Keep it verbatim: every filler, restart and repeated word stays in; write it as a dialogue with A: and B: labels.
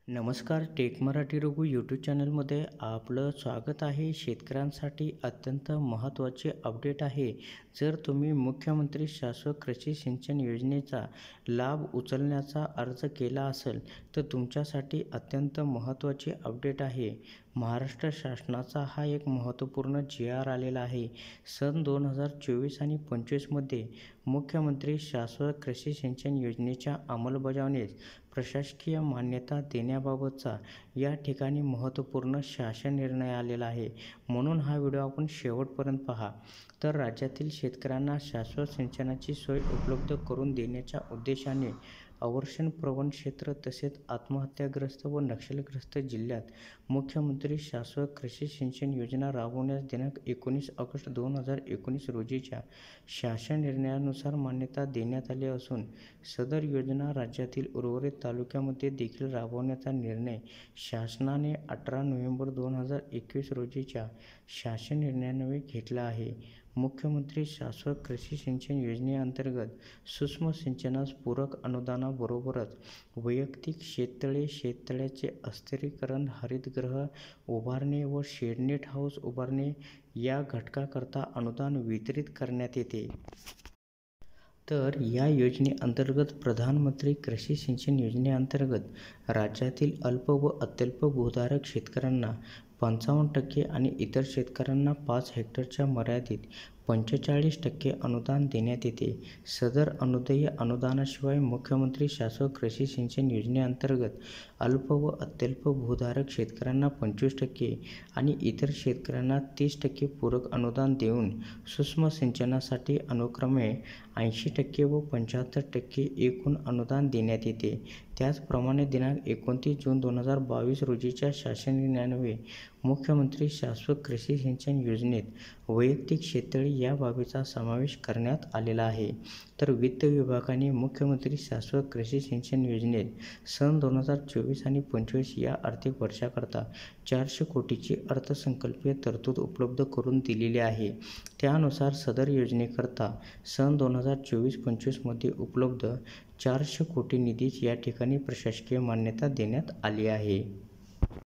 A: नमस्कार, take Marathi Raghu YouTube चॅनलमध्ये आपलं स्वागत आहे. शेतकऱ्यांसाठी अत्यंत महत्त्वाचे अपडेट आहे. जर तुम्ही मुख्यमंत्री शाश्वत कृषी सिंचन योजनेचा लाभ उचलण्याचा अर्ज केला असेल तर तुमच्यासाठी अत्यंत महत्त्वाचे अपडेट आहे. महाराष्ट्र शासनाचा हा एक महत्त्वपूर्ण जी आर आलेला आहे. सन दोन हजार चोवीस आणि पंचवीसमध्ये मुख्यमंत्री शाश्वत कृषी सिंचन योजनेच्या अंमलबजावणीस प्रशासकीय मान्यता देण्याबाबतचा या ठिकाणी महत्त्वपूर्ण शासन निर्णय आलेला आहे. म्हणून हा व्हिडिओ आपण शेवटपर्यंत पहा. तर राज्यातील शेतकऱ्यांना शाश्वत सिंचनाची सोय उपलब्ध करून देण्याच्या उद्देशाने अवर्षण प्रवण क्षेत्र तसेच आत्महत्याग्रस्त व नक्षलग्रस्त जिल्ह्यात मुख्यमंत्री शाश्वत कृषी सिंचन योजना राबवण्यास दिनांक एकोणीस ऑगस्ट दोन हजार एकोणीस रोजीच्या शासन निर्णयानुसार मान्यता देण्यात आली असून सदर योजना राज्यातील उर्वरित तालुक्यामध्ये देखील राबवण्याचा निर्णय शासनाने अठरा नोव्हेंबर दोन हजार एकवीस रोजीच्या शासन निर्णयान्वये घेतला आहे. मुख्यमंत्री शाश्वत कृषी सिंचन योजनेअंतर्गत सूक्ष्म सिंचनास पूरक अनुदानाबरोबरच वैयक्तिक शेततळे, शेततळ्याचे अस्थिरीकरण, हरितगृह उभारणे व शेडनेट हाऊस उभारणे या घटकाकरता अनुदान वितरित करण्यात येते. तर या योजनेअंतर्गत प्रधानमंत्री कृषी सिंचन योजनेअंतर्गत राज्यातील अल्प व अत्यल्प भूधारक शेतकऱ्यांना पंचावन्न टक्के आणि इतर शेतकऱ्यांना पाच हेक्टरच्या मर्यादित पंचेचाळीस टक्के अनुदान देण्यात येते. सदर अनुदेय अनुदानाशिवाय मुख्यमंत्री शाश्वत कृषी सिंचन योजनेअंतर्गत अल्प व अत्यल्प भूधारक शेतकऱ्यांना पंचवीस टक्के आणि इतर शेतकऱ्यांना तीस टक्के पूरक अनुदान देऊन सूक्ष्म सिंचनासाठी अनुक्रमे ऐंशी टक्के व पंच्याहत्तर टक्के एकूण अनुदान देण्यात येते. त्याचप्रमाणे दिनांक एकोणतीस जून दोन हजार बावीस रोजीच्या शासन निर्णयान्वये मुख्यमंत्री शाश्वत कृषी सिंचन योजनेत वैयक्तिक शेततळे या बाबीचा समावेश करण्यात आलेला आहे. तर वित्त विभागाने मुख्यमंत्री शाश्वत कृषी सिंचन योजनेत सन दोन हजार चोवीस आणि पंचवीस या आर्थिक वर्षाकरता चारशे कोटीची अर्थसंकल्पीय तरतूद उपलब्ध करून दिलेली आहे. त्यानुसार सदर योजनेकरता सन दोन हजार चोवीस पंचवीसमध्ये उपलब्ध चारशे कोटी निधीस या ठिकाणी प्रशासकीय मान्यता देण्यात आली आहे.